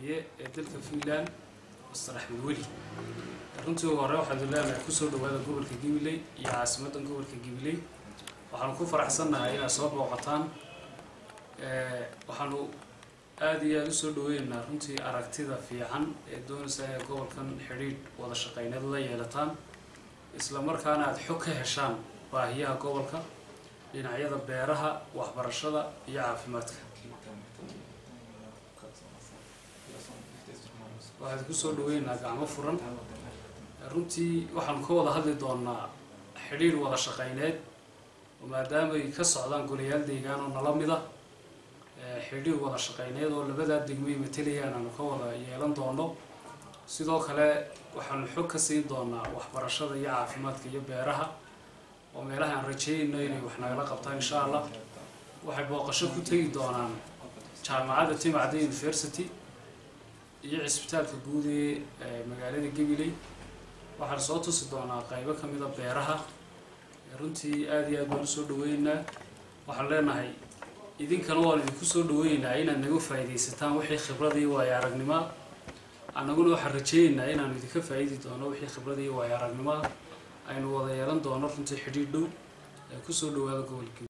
kulmiye ee dalka Finland Mustarax Weli runtii hore waxa leeyahay ku soo dhawaada gobolka Gibiley iyo caasimadda gobolka Gibiley waxaan ku faraxsanahay inaad soo booqataan waxaanu aad iyo aad u soo dhaweynaa runtii aragtida fiican ee doonaysa gobolkan xiriir wada shaqeynad la yeelataan isla markaana aad xog ka heshaan baahiyaha gobolka dhinacyada beeraha waxbarashada iyo caafimaadka waxaad ku soo dhaweynaa gacmo furan runtii waxaan ka wada hadli doonaa xiriir wada shaqeyneed maadaama ay ka socdaan golayaal deegaan oo nala mid ah xiriir wada shaqeyneed oo labada degmay matalayaan aan ka wada yeelan doono sidoo kale waxaan xog ka siin doonaa waxbarashada iyo caafimaadka iyo beeraha oo meelaha aan rajeynayno inay wax nagala qabtaan insha Allah waxay booqasho ku tagi doonaan jaamacadda Timacada University iyo cisbitaalka guud ee magaalada Gibiley waxaan soo tusi doonaa qaybo ka mid ah beeraha runtii aad iyo aad baan soo dhaweynaa waxaan leenahay idinkana waan idinku soo dhaweynaa inaad naga faa'iideysataan wixii khibrad iyo waaya aragnimo anaguna waxaan rajeynayaa inaan idinka faa'iidi doono wixii khibrad iyo waaya aragnimo aynu wada yeelan doono runtii xidhiidh dhow ku soo dhawaada gobolka